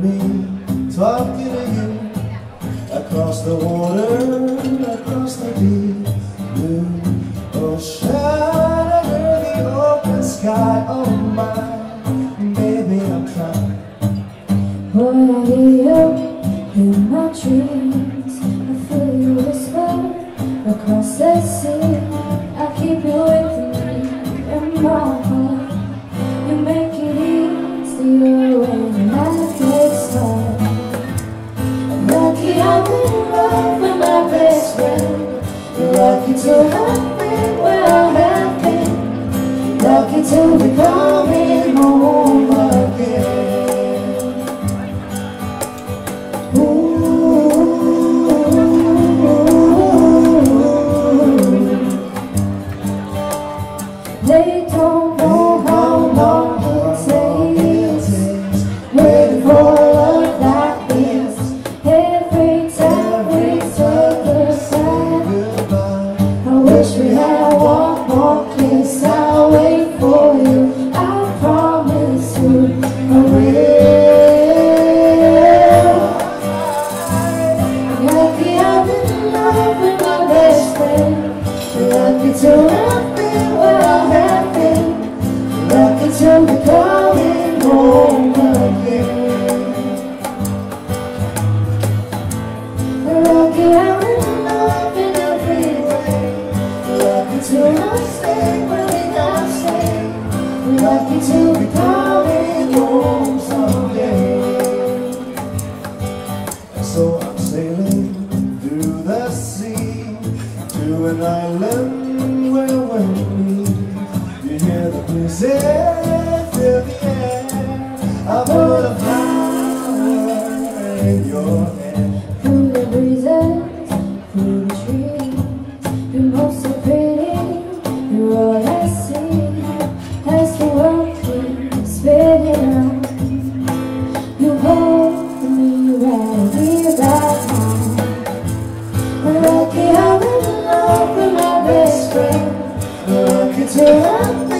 me talking to you across the water, across the deep blue ocean, under the open sky. Oh my, baby, I'm trying. Boy, I hear you in my dreams. I feel you whisper across the sea. I keep you with me in my heart. You make it easier when I get started. I'm lucky I'm in love with my best friend. You're lucky to have been where I have been. Lucky to be coming home again. They don't know how long it takes, waiting for love like this. Every time we take a side, I wish we had one more kiss. I'll wait for you, I promise you I will. Lucky I'm in love with my best friend. Lucky to have been where I have been. Lucky to be coming home again. Lucky I'm in love in every way. Lucky to not stay where we not stay. Lucky to be coming home someday. And so I'm sailing through the sea to an island where when we meet, you hear the music, feel the air. I put a flower in your hair. Through the breezes, through the trees, you're most so pretty, you're all I see. As the world keeps spinning round, you hold me right here, right now. Lucky I'm in love with my best friend. Lucky to have